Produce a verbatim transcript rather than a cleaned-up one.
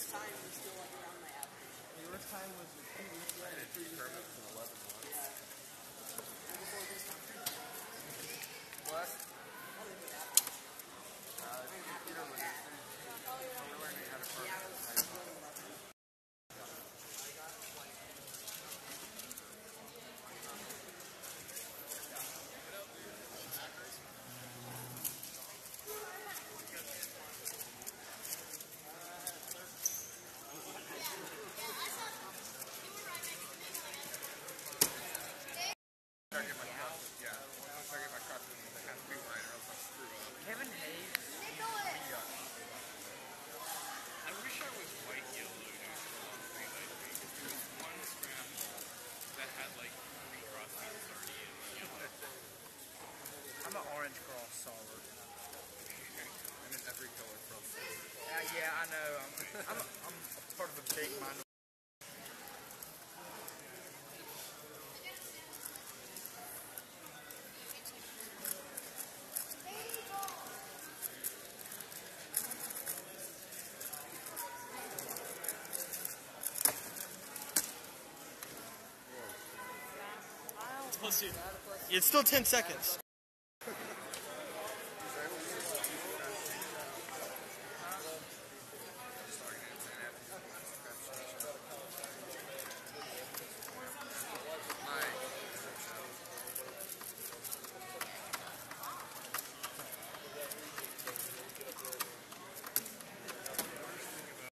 worst time was still like around my average. Your worst time was two weeks ago. I did two permits in eleven months. Yeah. And before this time. What? Probably good average. Uh, computer was Probably around we're learning how to yeah, I program. was really lucky. Target my custom, yeah. Once I target my custom, it has to be right or else I'll screw up. Kevin Hayes. Yeah. I wish I was white yellow dude on three by three because there was one scrap that had like three cross pieces already in yellow. I'm an orange cross solver. I'm in every color from Uh, yeah, I know. I'm, I'm, a, I'm a part of a big minority. It's still ten seconds.